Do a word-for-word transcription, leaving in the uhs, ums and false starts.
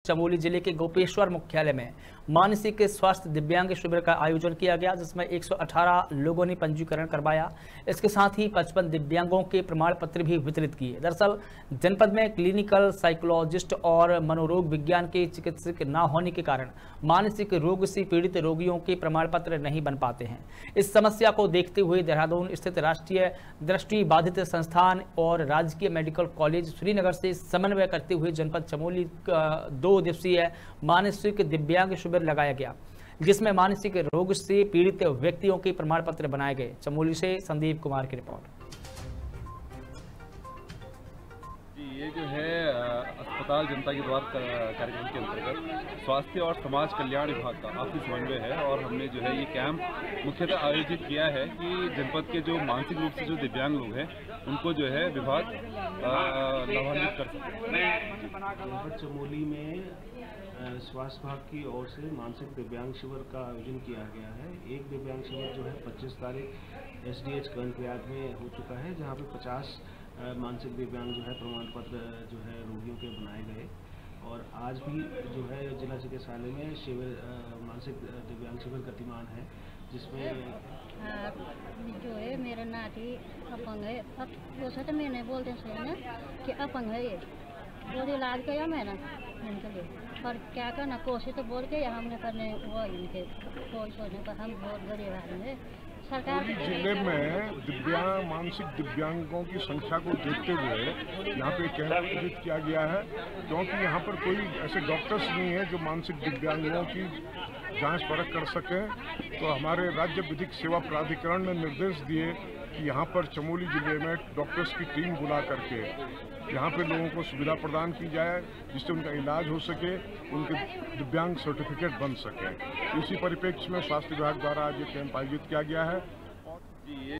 चमोली जिले के गोपेश्वर मुख्यालय में मानसिक स्वास्थ्य दिव्यांग शिविर का आयोजन किया गया, जिसमें एक सौ अठारह लोगों ने पंजीकरण करवाया। इसके साथ ही पचपन दिव्यांगों के प्रमाण पत्र भी वितरित किए। दरअसल जनपद में क्लिनिकल साइकोलॉजिस्ट और मनोरोग विज्ञान के चिकित्सक न होने के कारण मानसिक रोग से पीड़ित रोगियों के प्रमाण पत्र नहीं बन पाते हैं। इस समस्या को देखते हुए देहरादून स्थित राष्ट्रीय दृष्टि बाधित संस्थान और राजकीय मेडिकल कॉलेज श्रीनगर से समन्वय करते हुए जनपद चमोली दो दिवसीय मानसिक दिव्यांग शिविर लगाया गया, जिसमें मानसिक रोग से पीड़ित व्यक्तियों के प्रमाण पत्र बनाए गए। चमोली से संदीप कुमार की रिपोर्ट। ये जो है अस्पताल जनता के द्वार कार्यक्रम के अंतर्गत स्वास्थ्य और समाज कल्याण विभाग का आपसी समन्वय है और हमने जो है ये कैंप मुख्यतः आयोजित किया है कि जनपद के जो मानसिक रूप से जो दिव्यांग लोग हैं उनको जो है विभाग लाभान्वित कर सके। जनपद चमोली में स्वास्थ्य विभाग की ओर से मानसिक दिव्यांग शिविर का आयोजन किया गया है। एक दिव्यांग शिविर जो है पच्चीस तारीख एस डी एच कर्णप्रयाग में हो चुका है, जहाँ पे पचास मानसिक दिव्यांग जो है प्रमाण पत्र जो है रोगियों के बनाए गए और आज भी जो है जिला चिकित्सालय में शिविर मानसिक दिव्यांग शिविर गतिमान है, जिसमें जो है मेरा नाती अपंग है। अब वो तो मैं नहीं बोलते सही ना कि अपंग है, ये वो इलाज किया मैंने इनके लिए और क्या करना कोशिश तो बोल के हमने करने वो इनके कोई सोचने पर हम बहुत गरीब आदमी है। सरकार जिले में दिव्यांग मानसिक दिव्यांगों की संख्या को देखते हुए यहाँ पे कैंप आयोजित किया गया है, क्योंकि यहाँ पर कोई ऐसे डॉक्टर्स नहीं है जो मानसिक दिव्यांगों की जांच परख कर सके। तो हमारे राज्य विधिक सेवा प्राधिकरण ने निर्देश दिए कि यहाँ पर चमोली जिले में डॉक्टर्स की टीम बुला करके यहाँ पे लोगों को सुविधा प्रदान की जाए, जिससे उनका इलाज हो सके, उनके दिव्यांग सर्टिफिकेट बन सके। इसी परिप्रेक्ष्य में स्वास्थ्य विभाग द्वारा आज ये कैंप आयोजित किया गया है।